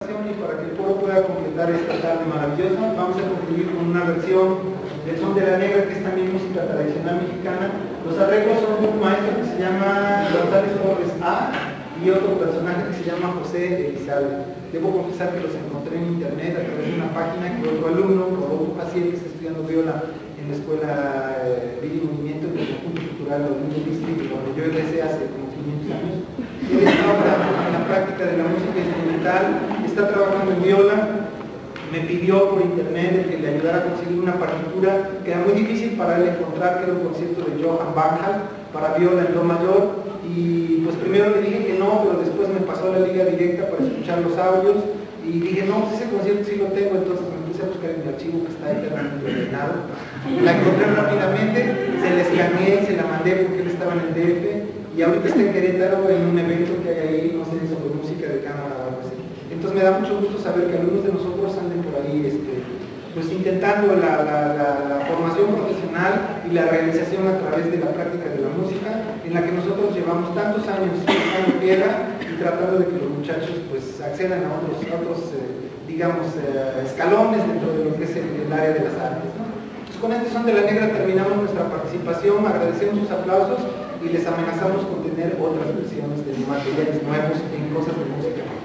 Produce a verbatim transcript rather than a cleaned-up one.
Y para que el coro pueda completar esta tarde maravillosa, vamos a concluir con una versión del Son de la Negra, que es también música tradicional mexicana. Los arreglos son de un maestro que se llama González Torres A y otro personaje que se llama José Elizalde. Debo confesar que los encontré en internet a través de una página que otro alumno, Rodolfo Paciel, que está estudiando viola en la escuela eh, Vida y Movimiento del Conjunto Cultural Odilio District, donde yo egresé hace como quinientos años. Él está ahora en la práctica de la música instrumental, está trabajando en viola, me pidió por internet que le ayudara a conseguir una partitura que era muy difícil para él encontrar, que era un concierto de Johann Bernhard para viola en do mayor, y pues primero le dije que no, pero después me pasó la liga directa para escuchar los audios, y dije, no, pues ese concierto sí lo tengo, entonces me puse a buscar en mi archivo que está eternamente ordenado, la encontré rápidamente, se la escaneé y se la mandé porque él estaba en el D F, y ahorita está en Querétaro en un evento que hay ahí, no sé, sobre música de cámara o algo así. Entonces me da mucho gusto saber que algunos de nosotros anden por ahí este, pues intentando la, la, la, la formación profesional y la realización a través de la práctica de la música, en la que nosotros llevamos tantos años en piedra y tratando de que los muchachos pues accedan a otros, a otros eh, digamos, eh, escalones dentro de lo que es el, el área de las artes, ¿no? Entonces con este Son de la Negra terminamos nuestra participación, agradecemos sus aplausos y les amenazamos con tener otras versiones de materiales nuevos en cosas de música.